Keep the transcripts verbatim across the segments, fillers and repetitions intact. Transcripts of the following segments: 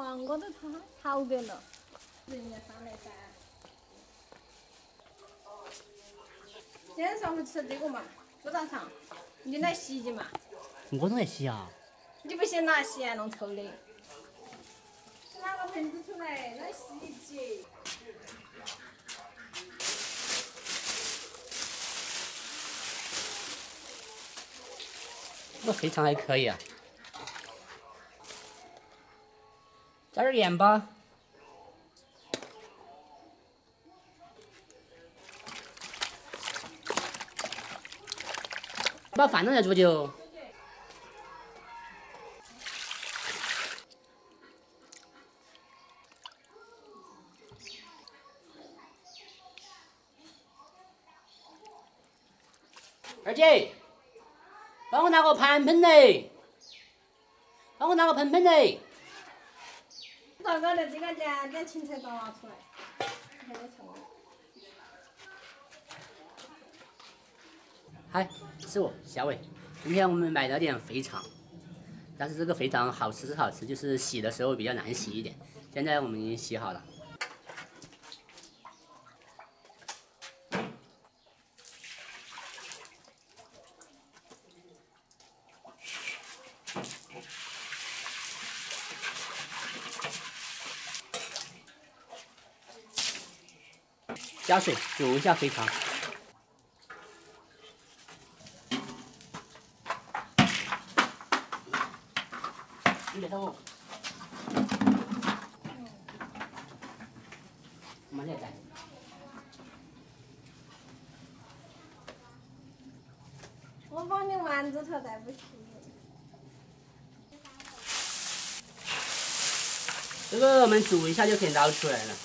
床高头它好点了。人家上来噻。今天上回吃这个嘛，不咋长。你来洗洗嘛。 我都来洗啊。 你不嫌拿洗弄臭的。拿个盆子出来，来洗一洗。 这肥肠还可以啊，加点盐吧。把饭弄在煮就。二姐。 帮我拿个盘盆嘞！帮我拿个盆盆嘞！ 糟糕的，这个点点芹菜都拿出来，还得臭。 嗨，师傅，小伟，今天我们买了点肥肠，但是这个肥肠好吃是好吃，就是洗的时候比较难洗一点。现在我们已经洗好了。 加水煮一下肥肠。你别动。慢点来。 我帮你丸子头带不起。 这个我们煮一下就可以捞出来了。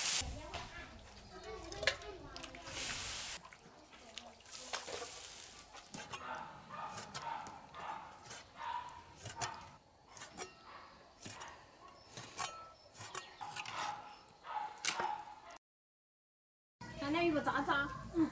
看点有个渣渣，嗯。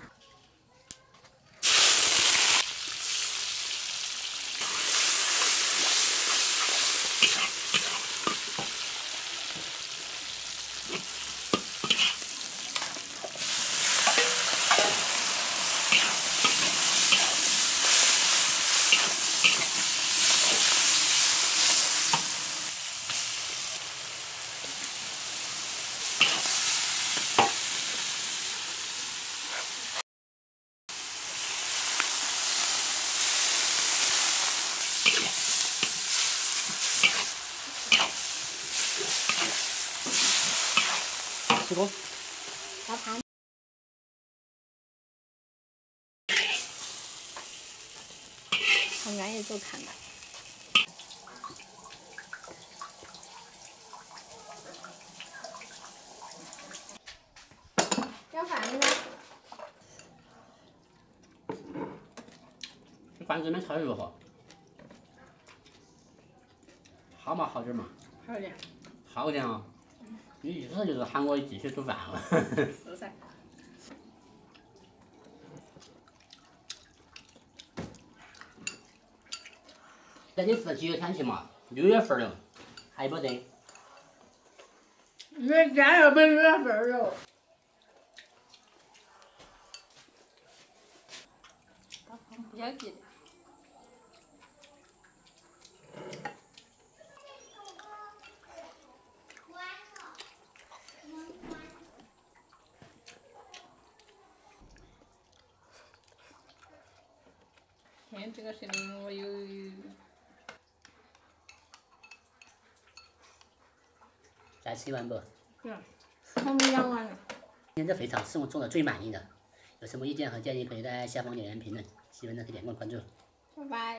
师傅， 打盘。好愿意做看的。要饭的呢？ 这饭这边炒的如何？好嘛，好点嘛。 好点。 好点啊。 你意思就是喊我继续煮饭了？ 是噻。 那你是几月天气嘛？六月份了，还不得？ 月天要不六月份了。不要急。 天，这个是令我有。 再吃一碗不？ 对，我们养完了。 今天这肥肠是我做的最满意的，有什么意见和建议可以在下方留言评论，喜欢的可以点个关注。 拜拜。